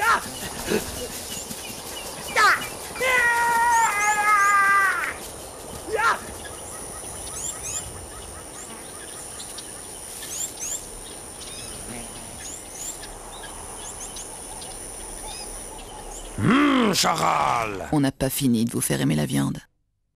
Charal! On n'a pas fini de vous faire aimer la viande.